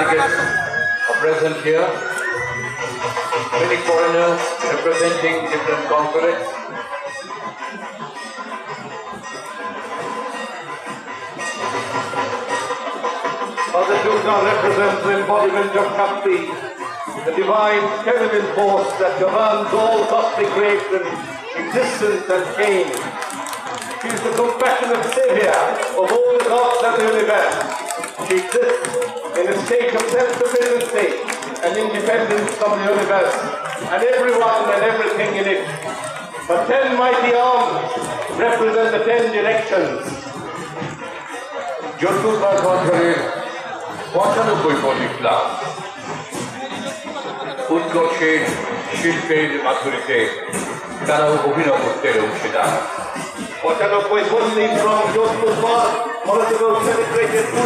Delegates are present here. Many foreigners representing different consulates. Mother Durga represents the embodiment of Shakti, the divine feminine force that governs all cosmic creation, existence and change. She is the compassionate savior of all the gods of the universe. She exists in a state of self-sufficiency and independence from the universe and everyone and everything in it. Her 10 mighty arms represent the 10 directions. চতুর্থ বছরের 95 কোটি club উৎকর্ষের শিল্পের মাধুরীতে তারাও অভিনবত্বের অংশীদার। 95 from Jodhpur, political celebrated